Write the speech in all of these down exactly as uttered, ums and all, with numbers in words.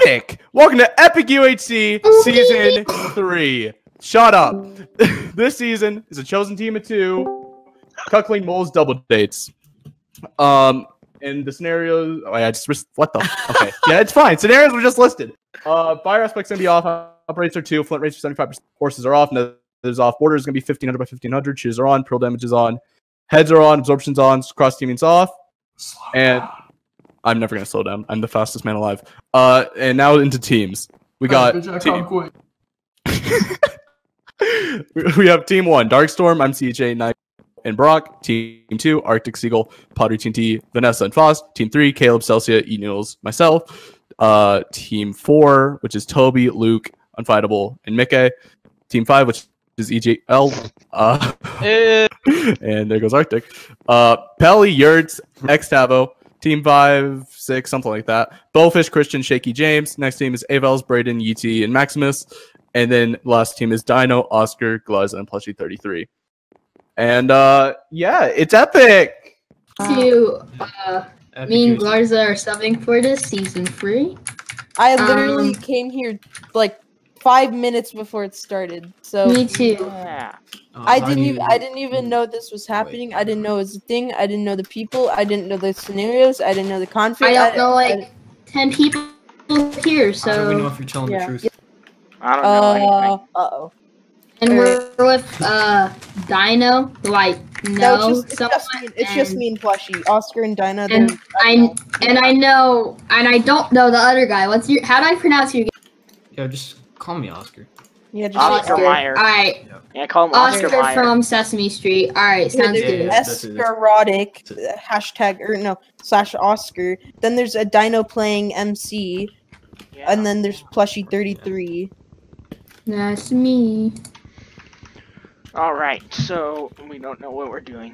Epic! Welcome to Epic U H C Season three. Shut up. This season is a chosen team of two. Cutclean Moles Double Dates. Um, and the scenarios... Oh, I just... What the... Okay. Yeah, it's fine. Scenarios were just listed. Uh, fire aspect's going to be off. Operates are two. Flint rates are seventy-five percent. Horses are off. Nethers off. Border is going to be fifteen hundred by fifteen hundred. Shoes are on. Pearl damage is on. Heads are on. Absorption's on. Cross teaming's off. Slow and... Down. I'm never gonna slow down. I'm the fastest man alive. Uh, and now into teams. We got. Oh, team. We have team one: Darkstorm, I'm C H A, Knight, and Brock. Team two: Arctic Seagull, Pottery T N T, Vanessa, and Foss. Team three: Caleb, Celsia, E Noodles, myself. Uh, team four, which is Toby, Luke, Unfightable, and Mickey. Team five, which is E J L. Uh, and there goes Arctic. Uh, Pelly, Yurts, X Tavo. Team five, six, something like that. Bowfish, Christian, Shaky, James. Next team is Avels, Braden, Yeti, and Maximus. And then last team is Dino, Oscar, Glaza, and Plushy thirty-three. And uh, yeah, it's epic. To uh, me and Glaza are subbing for this season three. I literally um, came here like five minutes before it started. So me too. Yeah. Oh, I didn't even I didn't even know this was happening. Wait. I didn't know it was a thing. I didn't know the people. I didn't know the scenarios. I didn't know the config. I don't I, know like I, ten people here, so How do we know if you're telling yeah. the truth? I don't know uh, anything. Uh oh. and we're with uh Dino, who I know No, it's just, it's somewhat, just me. It's and, just me and Plushy. Oscar and Dinah. and I and I know and I don't know the other guy. What's your? How do I pronounce your? Yo, just call me Oscar. Yeah, just Oscar Oscar. Meyer. All right, Yeah, call him Oscar, Oscar Meyer. from Sesame Street. All right, sounds Yeah, good. that's it, that's it. Oscarotic uh, hashtag or no slash Oscar. Then there's a Dino playing M C, Yeah. and then there's Plushy thirty-three. That's me. All right, so we don't know what we're doing.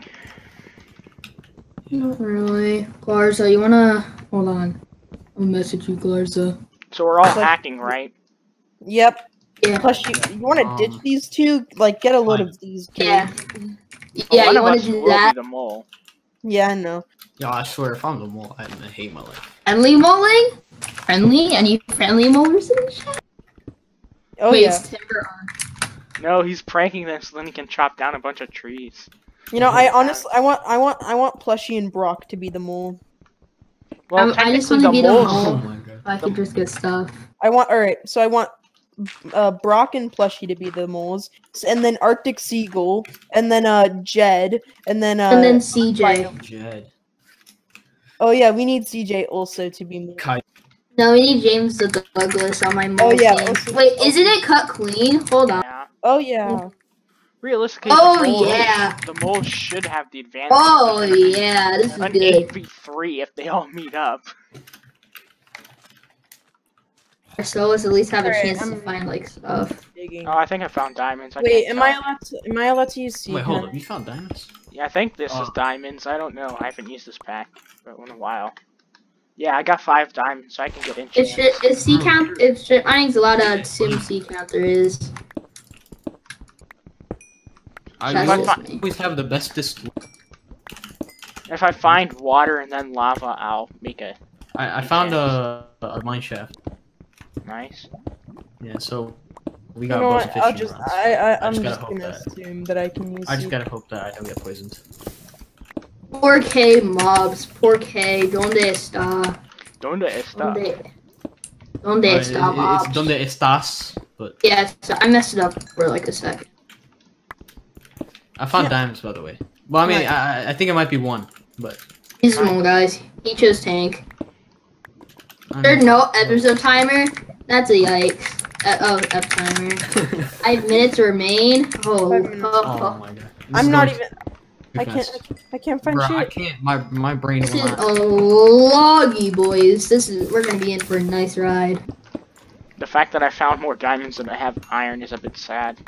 Not really. Garza, you wanna hold on? I'll message you, Garza. So we're all But- hacking, right? Yep. Yeah. Plus, you, you want to Um, ditch these two? Like, get a load of these two. Yeah. Well, Yeah, one you of wanna us do will that? be the mole. Yeah, I know. Yo, I swear, if I'm the mole, I, I hate my life. Friendly moling? Friendly? Any friendly molers in the chat? Oh, Wait, yeah. is Timber on? No, he's pranking them so then he can chop down a bunch of trees. You know, I honestly, I want, I want, I want Plushy and Brock to be the mole. Well, Um, I just technically wanna be the moles- mole. Oh my god. I can just get stuff. I want, all right. So I want uh, Brock and Plushy to be the moles, S- and then Arctic Seagull, and then uh Jed, and then uh. And then C J. Jed. Oh yeah, we need C J also to be mole. Kai. No, we need James the Douglas on my mole Oh, yeah, team. also- Wait, isn't it cut clean? Hold on. Yeah. Oh yeah. Realistically, Oh, the moles, yeah. the moles should have the advantage. Oh yeah, this is An good. eight v three if they all meet up. Our solos at least have a Alright, chance I'm- to find like stuff. Digging. Oh, I think I found diamonds. I Wait, can't am I tell. allowed to? Am I allowed to use C? Wait, hold up. You found diamonds? Yeah, I think this is Oh. diamonds. I don't know. I haven't used this pack for in a while. Yeah, I got five diamonds, so I can get If enchants. shit, if C count, if shit mining's allowed to assume C count, there is. I That's always, just me. always have the bestest. If I find water and then lava, I'll make a I, I found a, a mine shaft. nice. Yeah, so we You got know both what? I'll fishing just, rods. I, I, I'm just just, gotta hope gonna that- assume that I can use. I just C. gotta hope that I don't get poisoned. four K mobs, four K, donde está? Donde está? Donde, donde Uh, está it- mobs? it's donde estás, but Yeah, so I messed it up for like a sec. I found Yeah. diamonds by the way. Well, I mean, Right. I, I think it might be one, but He's small guys. He chose tank. I There's don't know. no episode timer. That's a yikes. Uh, oh, F timer. Five minutes remain. Oh, Five minutes. oh, Oh oh. my god. This I'm is not going even. too I can't. fast. I can't, I can't find Bro, I shit. can't. My my brain This will is not. a loggy, boys. This is we're gonna be in for a nice ride. The fact that I found more diamonds than I have iron is a bit sad.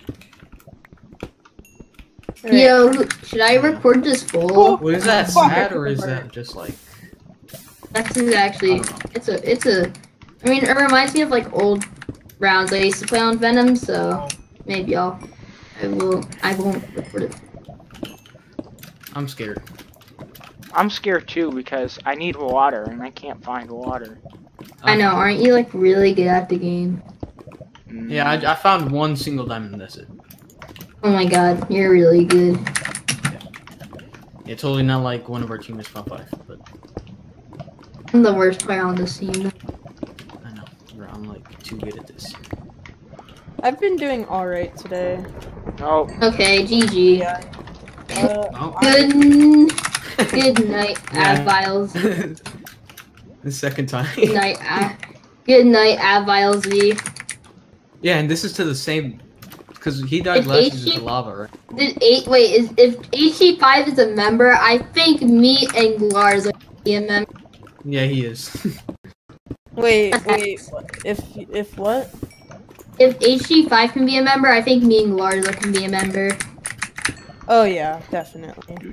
Alright. Yo, should I record this full? Well, is that Fuck, sad I or is couldn't that just like? That's actually. I don't know. It's a. It's a. I mean, it reminds me of like old rounds I used to play on Venom. So maybe I'll. I will. I won't record it. I'm scared. I'm scared too because I need water and I can't find water. I know, aren't you like really good at the game? Yeah, I, I found one single diamond and that's it. Oh my god, you're really good. Yeah, totally not like one of our teammates found five, but I'm the worst player on this team. I know. I'm like too good at this. I've been doing alright today. Oh, Okay, G G. Yeah. Uh, Oh. Good, good night, Yeah. Adviles. The second time. Good night, Ad- Good night, Adviles V. Yeah, and this is to the same, because he died If last H in G the lava, right? Did eight wait? Is if H G five is a member? I think me and Lars are be a member. Yeah, he is. wait, wait. If if what? If H G five can be a member, I think me and Lars can be a member. Oh yeah, definitely.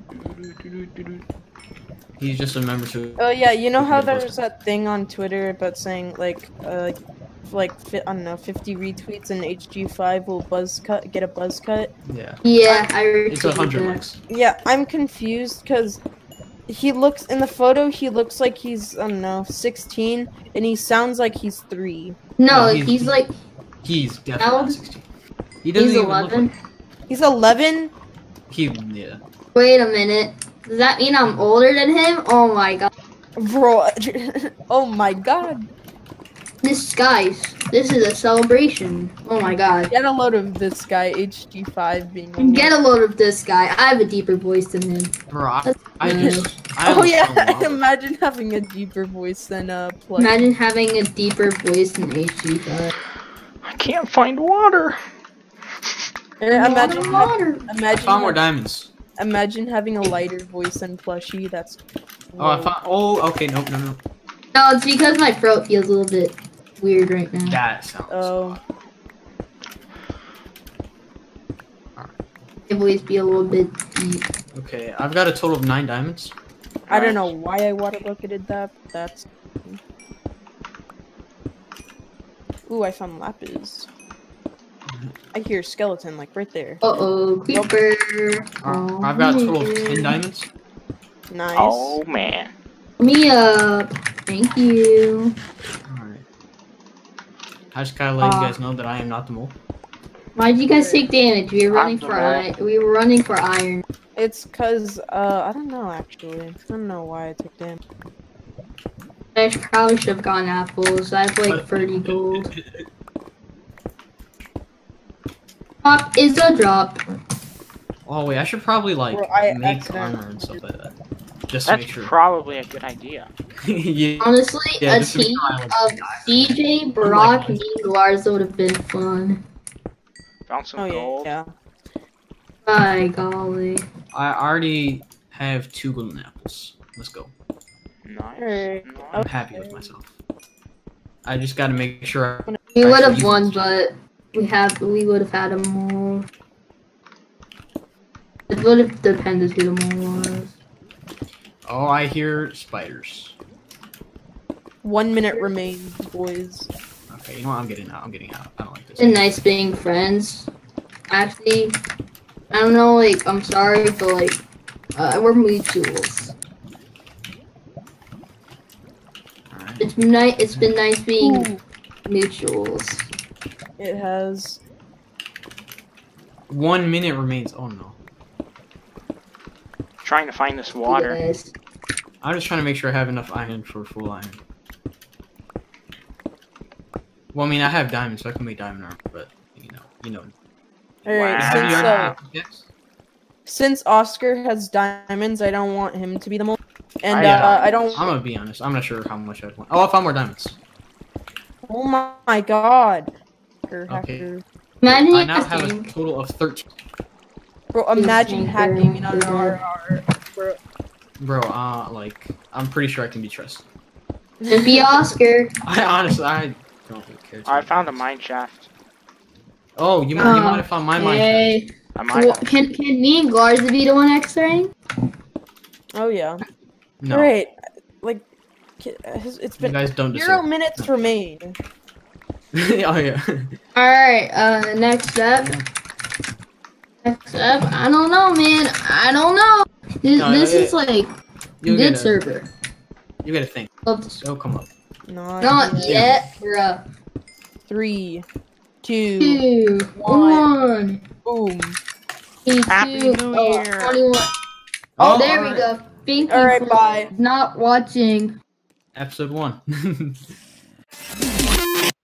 He's just a member to. Oh yeah, you know how there was that thing on Twitter about saying like uh like fi I don't know fifty retweets and H G five will buzz cut get a buzz cut. Yeah. Yeah, I It's a retweeted hundred that. likes. Yeah, I'm confused because he looks in the photo. He looks like he's I don't know sixteen, and he sounds like he's three. No, No, he's, he's- like He's definitely How- sixteen. He doesn't he's even look eleven. like He's eleven. he. Yeah. Wait a minute. Does that mean I'm older than him? Oh my god. Bro, oh my god. This guys, this is a celebration. Oh my god. Get a load of this guy, H G five being a Get a load of this guy. I have a deeper voice than him. Bro, I, That's I good. just. I Oh almost yeah, fell in lava. imagine having a deeper voice than uh Plush. Imagine having a deeper voice than H G five. I can't find water. Uh, imagine ha- Water. I imagine found more ha- diamonds. imagine having a lighter voice than Plushy. That's Oh, I found. Oh, okay. Nope, no, no. No, it's because my throat feels a little bit weird right now. That sounds. Oh. My voice be a little bit deep. Okay, I've got a total of nine diamonds. I don't know why I water bucketed that. But that's. Ooh, I found lapis. I hear skeleton like right there. Uh oh, creeper. Uh, I've got a total of ten diamonds. Nice. Oh man. Me up. Thank you. Alright. I just gotta let Uh, you guys know that I am not the mole. Why did you guys take damage? We were running I'm for the iron. We were running for iron. It's cause uh I don't know actually. I don't know why I took damage. I sh- probably should have gotten apples. I have like thirty gold. Drop is a drop. Oh wait, I should probably like Bro, I make accidentally- armor and stuff like that. Just to That's make sure. probably a good idea. yeah. Honestly, Yeah, a just to make team sure I look- of C J, Brock, me, and Lars would have been fun. Found some Oh yeah, gold. yeah. By golly. I already have two golden apples. Let's go. Nice. Alright. I'm nice. happy with myself. I just gotta make sure. I- We would have Actually, won, but we have we would have had a mole. It would have depended who the mole was. Oh, I hear spiders. One minute remains, boys. Okay, you know what? I'm getting out. I'm getting out. I don't like this. It's nice being friends. Actually, I don't know. Like, I'm sorry, but like, uh, we're mutuals. Alright. It's nice. It's been nice being Ooh, mutuals. it has. One minute remains. Oh no. Trying to find this water. Yes. I'm just trying to make sure I have enough iron for full iron. Well, I mean, I have diamonds, so I can make diamond armor, but you know, you know. Alright, Wow. Have you since already uh, made pickaxe? since Oscar has diamonds, I don't want him to be the mole. And I, uh, uh, I don't. I'm gonna be honest. I'm not sure how much I'd want. Oh, I found more diamonds. Oh my, my god. Hacker, Okay. hacker. Imagine I you now have a think. total of thirteen. Bro, imagine Hacker, hacking on hacker. our, our bro. Bro, uh, like, I'm pretty sure I can be trusted. It'd be Oscar. I honestly, I don't really care. too I much. found a mine shaft. Oh, you, might you might have found my mine. Hey. I might Well, have. can can me and Lars be the one X-raying? Oh yeah. No, Alright, like, ki- it's it's you been guys don't zero deserve. minutes remain. Oh yeah. All right. Uh, next up. Next up. I don't know, man. I don't know. This, No, this yeah, is like You good gotta, server. you gotta think. Love this. It'll come up. Not, Not yet. yet, bruh. Three, two, Two, one. one. Boom. Three, Happy two, New oh, Year. twenty-one. Oh, there alright. we go. Thank you All right, for bye. not watching. Episode one.